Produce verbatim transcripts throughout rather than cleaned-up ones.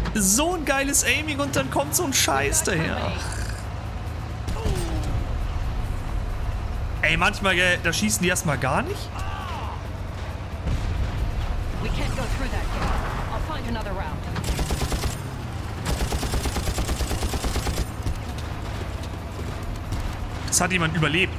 so ein geiles Aiming und dann kommt so ein Scheiß daher. Ey, manchmal, gell, da schießen die erstmal gar nicht. Das hat jemand überlebt.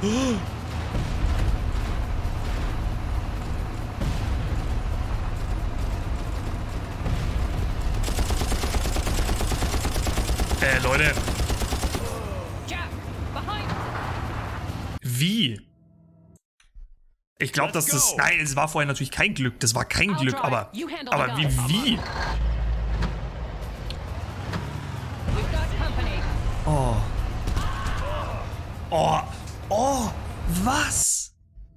Äh, Leute. Wie? Ich glaube, dass das... Nein, es war vorher natürlich kein Glück. Das war kein Glück, aber... Aber wie, wie? Oh. Oh. Oh. Was?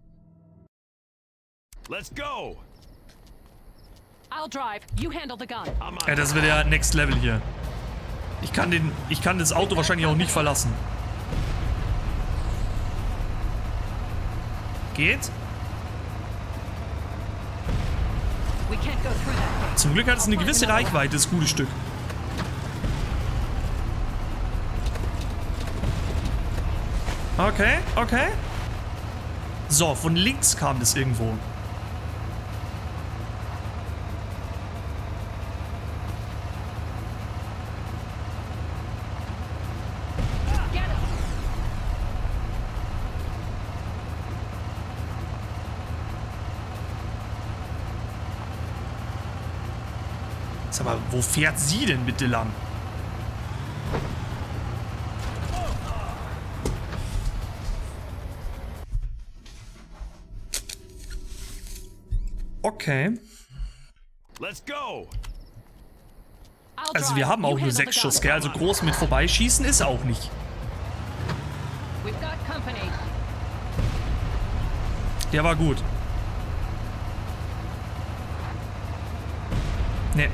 Let's go. I'll drive. You handle the gun. Ja, das wird ja Next Level hier. Ich kann den... Ich kann das Auto wahrscheinlich auch nicht verlassen. Geht? Zum Glück hat es eine gewisse Reichweite, das gute Stück. Okay, okay. So, von links kam das irgendwo. Sag mal, wo fährt sie denn bitte lang? Okay. Let's go. Also wir haben auch nur sechs Schuss, gell? Also groß mit vorbeischießen ist auch nicht. Der war gut. Ne.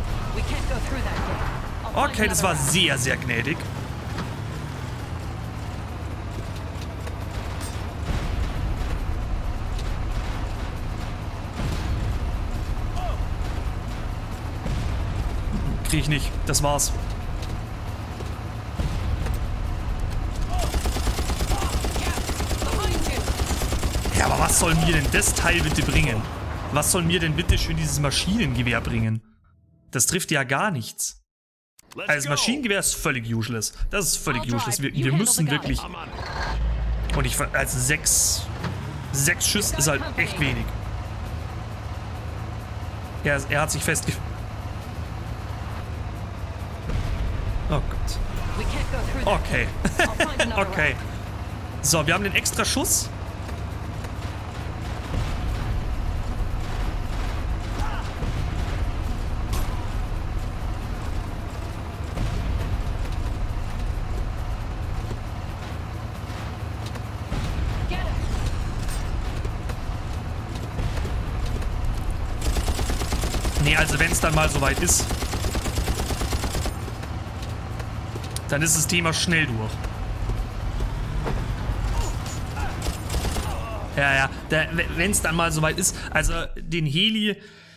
Okay, das war sehr, sehr gnädig. Krieg ich nicht. Das war's. Ja, aber was soll mir denn das Teil bitte bringen? Was soll mir denn bitte schön dieses Maschinengewehr bringen? Das trifft ja gar nichts. Also das Maschinengewehr ist völlig useless. Das ist völlig useless. Wir, wir müssen wirklich... Und ich... Also sechs... Sechs Schuss ist halt echt wenig. Er, er hat sich festge... Oh Gott. Okay. Okay. So, wir haben den extra Schuss. Nee, also wenn es dann mal soweit ist, dann ist das Thema schnell durch. Ja, ja, wenn es dann mal soweit ist, also den Heli,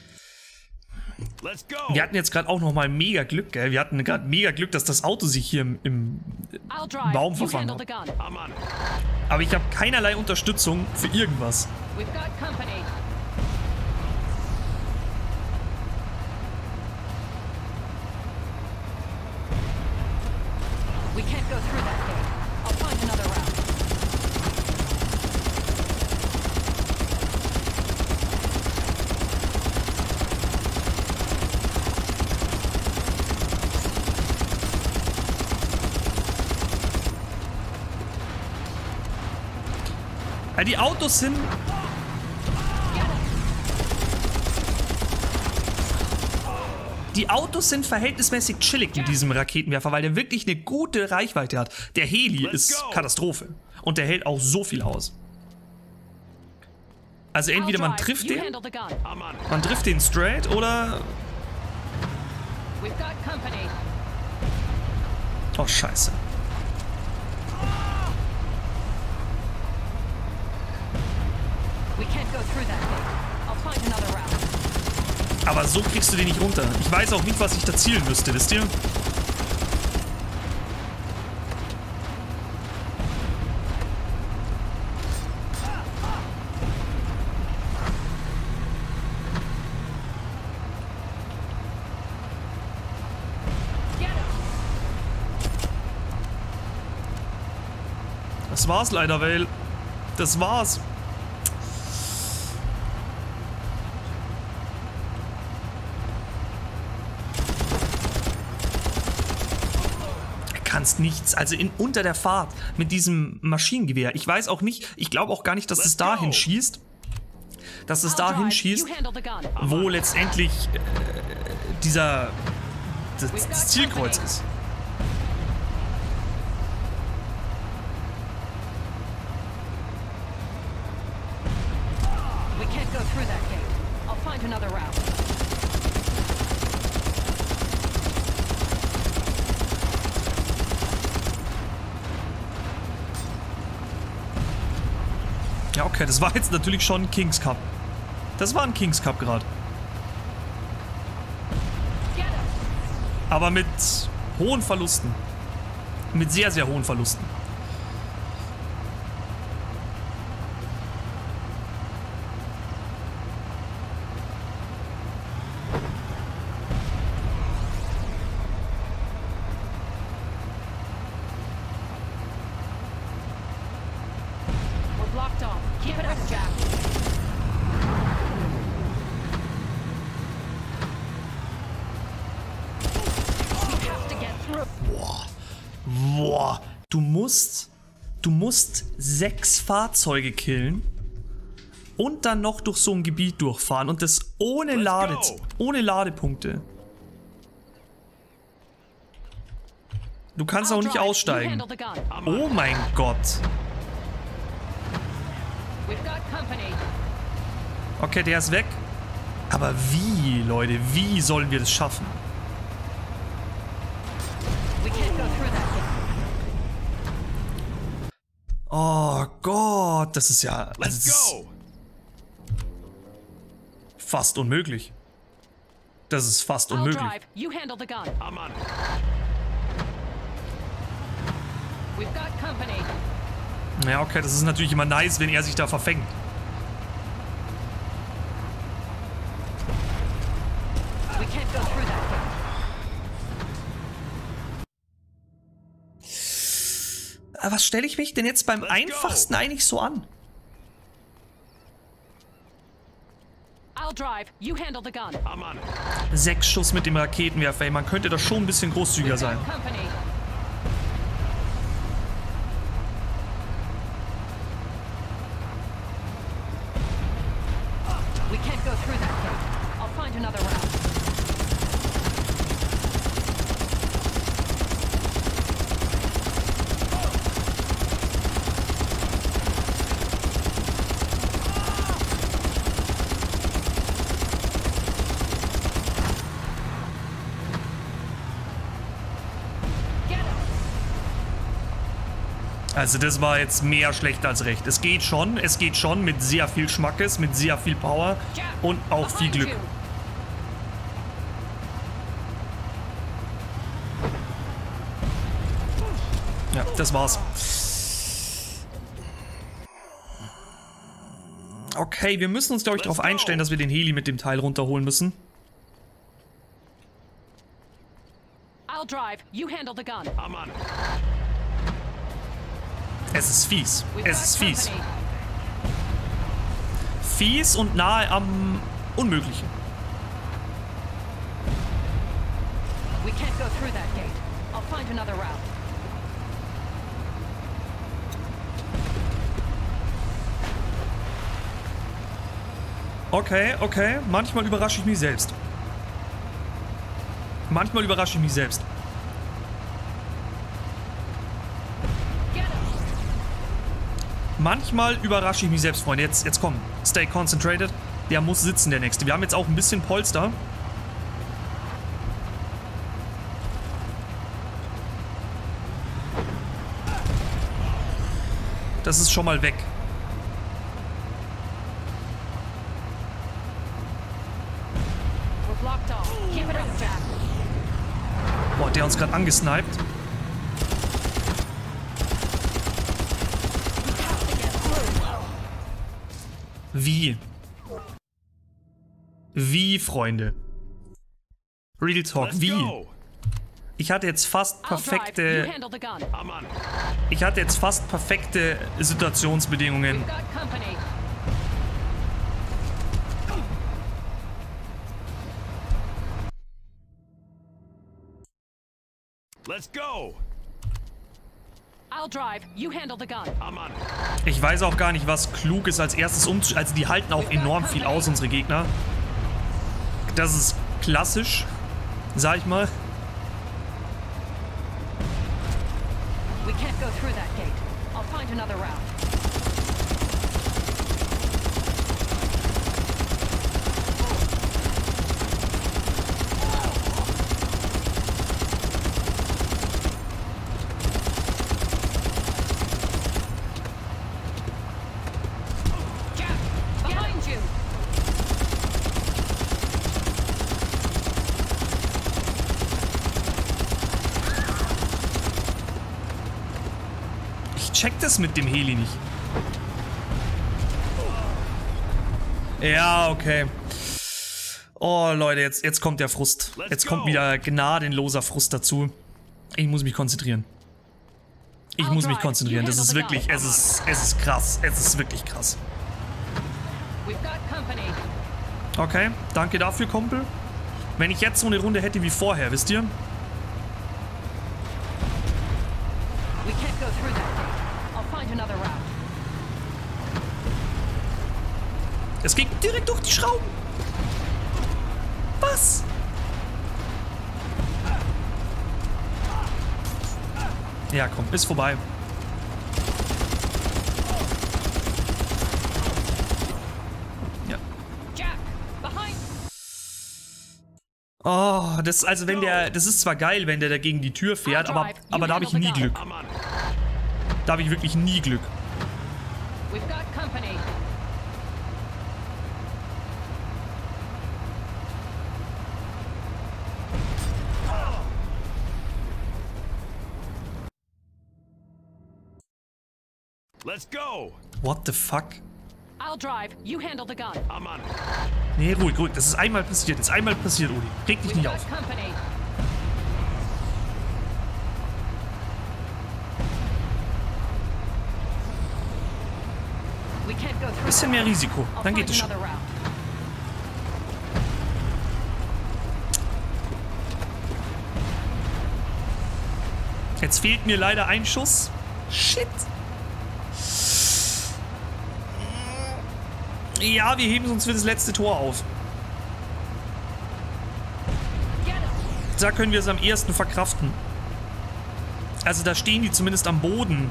wir hatten jetzt gerade auch noch mal mega Glück, gell? Wir hatten gerade mega Glück, dass das Auto sich hier im, im Baum verfangen hat. Aber ich habe keinerlei Unterstützung für irgendwas. Ja, die Autos sind... Die Autos sind verhältnismäßig chillig mit diesem Raketenwerfer, weil der wirklich eine gute Reichweite hat. Der Heli ist Katastrophe. Und der hält auch so viel aus. Also entweder man trifft den, man trifft den straight oder... Oh, scheiße. Aber so kriegst du den nicht runter. Ich weiß auch nicht, was ich da zielen müsste, wisst ihr? Das war's leider, Vale. Das war's. Du kannst nichts. Also in unter der Fahrt mit diesem Maschinengewehr. Ich weiß auch nicht, ich glaube auch gar nicht, dass es dahin schießt. Dass es dahin schießt, wo letztendlich äh, dieser das, das Zielkreuz ist. Ja, okay, das war jetzt natürlich schon ein Kings Cup. Das war ein Kings Cup gerade. Aber mit hohen Verlusten. Mit sehr, sehr hohen Verlusten. Boah. Boah. Du musst, du musst sechs Fahrzeuge killen und dann noch durch so ein Gebiet durchfahren und das ohne Lade, ohne Ladepunkte. Du kannst auch nicht aussteigen. Oh mein Gott. Okay, der ist weg. Aber wie, Leute, wie sollen wir das schaffen? Oh Gott, das ist ja also das ist fast unmöglich. Das ist fast unmöglich. Ja, okay, das ist natürlich immer nice, wenn er sich da verfängt. Aber was stelle ich mich denn jetzt beim einfachsten eigentlich so an? Sechs Schuss mit dem Raketenwerfer, ey, man könnte da schon ein bisschen großzügiger sein. Also das war jetzt mehr schlecht als recht. Es geht schon, es geht schon mit sehr viel Schmackes, mit sehr viel Power und auch viel Glück. Ja, das war's. Okay, wir müssen uns, glaube ich, darauf einstellen, dass wir den Heli mit dem Teil runterholen müssen. I'll drive. You handle the gun. I'm on it. Es ist fies. Es ist fies. Fies und nahe am Unmöglichen. We can't go through that gate. I'll find another route. Okay, okay. Manchmal überrasche ich mich selbst. Manchmal überrasche ich mich selbst. Manchmal überrasche ich mich selbst, Freunde. Jetzt, jetzt komm. Stay concentrated. Der muss sitzen, der nächste. Wir haben jetzt auch ein bisschen Polster. Das ist schon mal weg. Boah, der uns gerade angesniped. Wie? Wie, Freunde? Real Talk, Let's wie? go. Ich hatte jetzt fast I'll drive. You perfekte... handle the gun. I'm on it. Ich hatte jetzt fast perfekte Situationsbedingungen. We've got company. Let's go. I'll drive. You handle the gun. I'm on it. Ich weiß auch gar nicht, was klug ist, als erstes umzu... Also die halten auch enorm viel aus, unsere Gegner. Das ist klassisch, sag ich mal. We can't go through that gate. I'll find another route. Jack, behind you. Ich check das mit dem Heli nicht. Ja, okay. Oh, Leute, jetzt, jetzt kommt der Frust. Jetzt kommt wieder gnadenloser Frust dazu. Ich muss mich konzentrieren. Ich muss mich konzentrieren. Das ist wirklich, es ist, es ist krass. Es ist wirklich krass. We've got company. Okay, danke dafür, Kumpel. Wenn ich jetzt so eine Runde hätte wie vorher, wisst ihr? We can't go through that gate. I'll find another route. Es ging direkt durch die Schrauben. Was? Ja, komm, ist vorbei. Ja. Jack, behind. Oh, das also wenn der, das ist zwar geil, wenn der da gegen die Tür fährt, aber, aber da habe ich nie Glück. I'm on it. Da habe ich wirklich nie Glück. We've got company. Let's go. What the fuck? I'll drive. You handle the gun. I'm on it. Nee, ruhig, ruhig. Das ist einmal passiert. Das ist einmal passiert, Uli. Reg dich We've nicht got auf. company. We can't go through. Bisschen mehr Risiko. I'll Dann find geht es schon. another route. Jetzt fehlt mir leider ein Schuss. Shit. Ja, wir heben uns für das letzte Tor auf. Get him. Da können wir es am ehesten verkraften. Also da stehen die zumindest am Boden.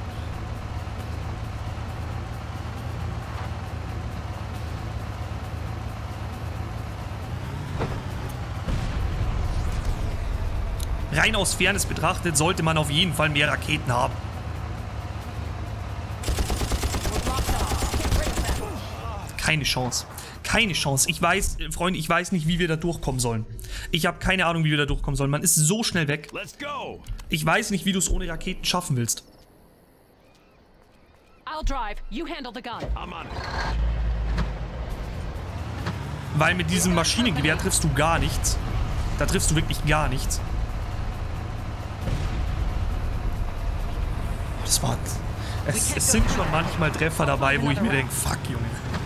Rein aus Fairness betrachtet sollte man auf jeden Fall mehr Raketen haben. We're blocked off. Get rid of them. Keine Chance. Keine Chance. Ich weiß, äh, Freunde, ich weiß nicht, wie wir da durchkommen sollen. Ich habe keine Ahnung, wie wir da durchkommen sollen. Man ist so schnell weg. Let's go. Ich weiß nicht, wie du es ohne Raketen schaffen willst. I'll drive. You handle the gun. I'm on it. Weil mit diesem Maschinengewehr triffst du gar nichts. Da triffst du wirklich gar nichts. Das war... Es, es sind schon manchmal Treffer dabei, wo ich mir denke, fuck, Junge.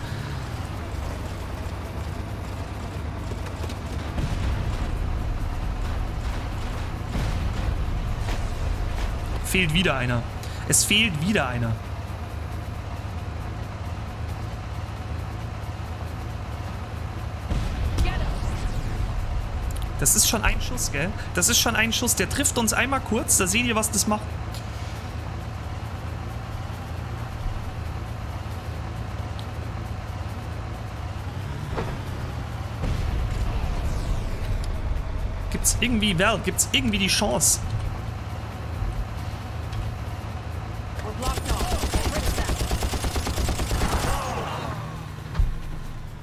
Fehlt wieder einer. Es fehlt wieder einer. Get him. Das ist schon ein Schuss, gell? Das ist schon ein Schuss. Der trifft uns einmal kurz. Da seht ihr, was das macht. Gibt's irgendwie, Val, gibt's irgendwie die Chance? We're blocked off. Get rid of them.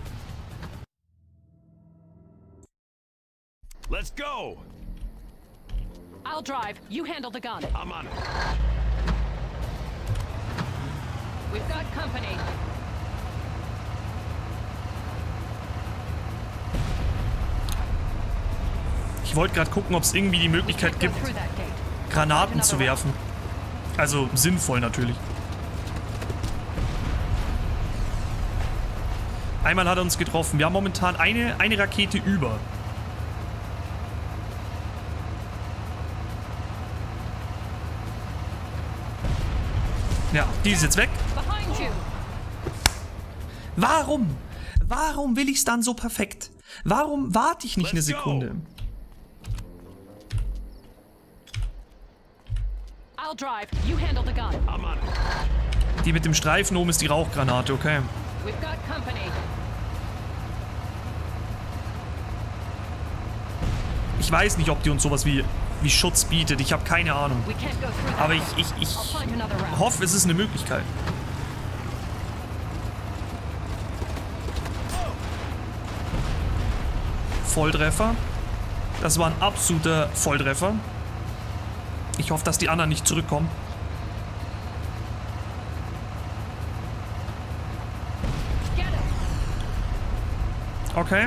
Let's go. I'll drive. You handle the gun. I'm on it. We've got company. Ich wollte gerade gucken, ob es irgendwie die Möglichkeit Go gibt, through that gate. Granaten zu werfen. Also sinnvoll natürlich. Einmal hat er uns getroffen. Wir haben momentan eine, eine Rakete über. Ja, die ist jetzt weg. Behind you. Warum? Warum will ich es dann so perfekt? Warum warte ich nicht eine Sekunde? I'll drive. You handle the gun. I'm on it. Die mit dem Streifen oben ist die Rauchgranate, okay. We've got company. Ich weiß nicht, ob die uns sowas wie, wie Schutz bietet. Ich habe keine Ahnung. We can't go through that Aber ich, gate. ich, ich I'll find another route. hoffe, es ist eine Möglichkeit. Volltreffer. Das war ein absoluter Volltreffer. Ich hoffe, dass die anderen nicht zurückkommen. Get him. Okay.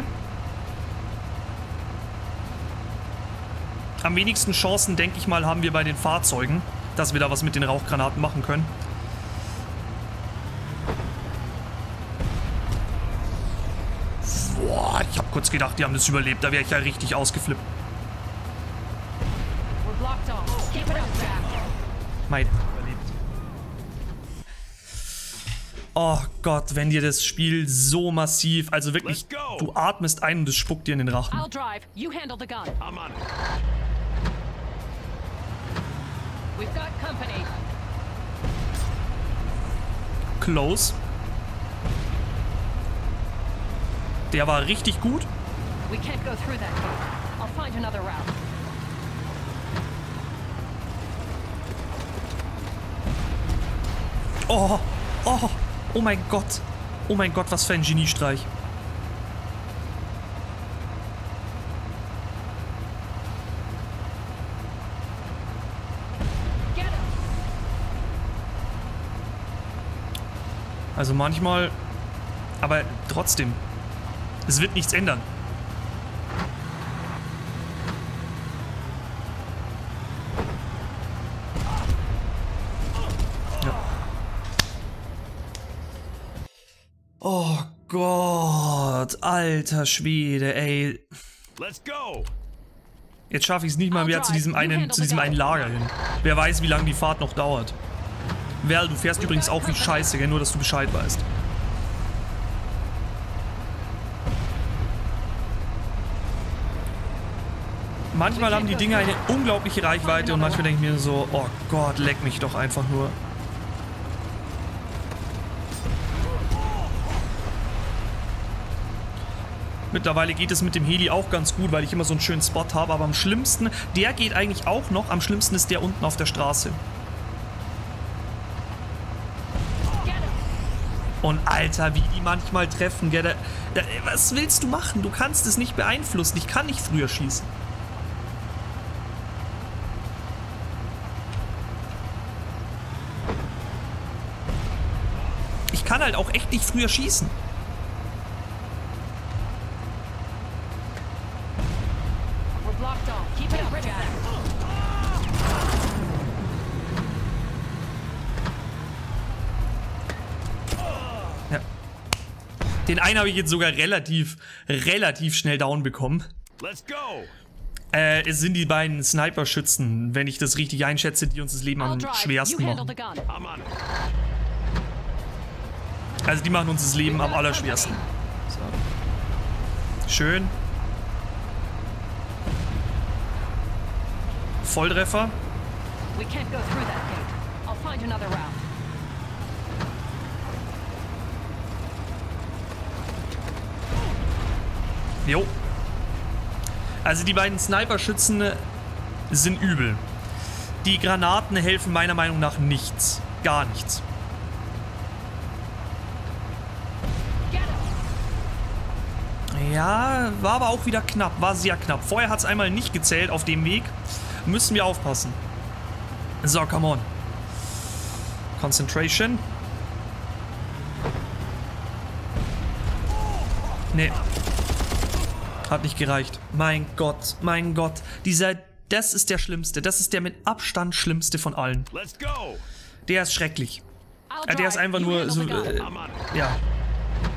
Am wenigsten Chancen, denke ich mal, haben wir bei den Fahrzeugen, dass wir da was mit den Rauchgranaten machen können. Boah, ich habe kurz gedacht, die haben das überlebt. Da wäre ich ja richtig ausgeflippt. We're blocked off. Keep it up, Jack. Mein überlebt. Oh Gott, wenn dir das Spiel so massiv, also wirklich, Let's go. du atmest ein und es spuckt dir in den Rachen. I'll drive. You handle the gun. I'm on it. We've got company. Close. Der war richtig gut. We can't go through that gate. I'll find another route. Oh, oh, oh mein Gott. Oh mein Gott, was für ein Geniestreich. Get him. Also manchmal, aber trotzdem, es wird nichts ändern. Ja. Oh Gott, alter Schwede, ey. Let's go. Jetzt schaffe ich es nicht mal mehr zu diesem einen, zu diesem einen Lager hin. Wer weiß, wie lange die Fahrt noch dauert. Val, du fährst übrigens auch wie Scheiße, gell? Nur dass du Bescheid weißt. Manchmal haben die Dinger eine unglaubliche Reichweite und manchmal denke ich mir so, oh Gott, leck mich doch einfach nur. Mittlerweile geht es mit dem Heli auch ganz gut, weil ich immer so einen schönen Spot habe, aber am schlimmsten, der geht eigentlich auch noch, am schlimmsten ist der unten auf der Straße. Und Alter, wie die manchmal treffen, gell, da, da, was willst du machen? Du kannst es nicht beeinflussen, ich kann nicht früher schießen. Ich kann halt auch echt nicht früher schießen. We're blocked off. Keep it up, Jack. Ja. Den einen habe ich jetzt sogar relativ, relativ schnell down bekommen. Let's go. Äh, es sind die beiden Sniper-Schützen, wenn ich das richtig einschätze, die uns das Leben I'll am drive. You schwersten handle machen. the gun. I'm on it. Also die machen uns das Leben am allerschwersten. So. Schön. Volltreffer. We can't go through that gate. I'll find another route. Jo. Also die beiden Sniper-Schützen sind übel. Die Granaten helfen meiner Meinung nach nichts. Gar nichts. Get him. Ja, war aber auch wieder knapp. War sehr knapp. Vorher hat es einmal nicht gezählt auf dem Weg. Müssen wir aufpassen. So, come on. Concentration. Nee. Hat nicht gereicht. Mein Gott, mein Gott. Dieser, das ist der Schlimmste. Das ist der mit Abstand Schlimmste von allen. Let's go. Der ist schrecklich. I'll Äh, Der ist drive. einfach You nur handle so, the gun. äh, I'm on it. ja.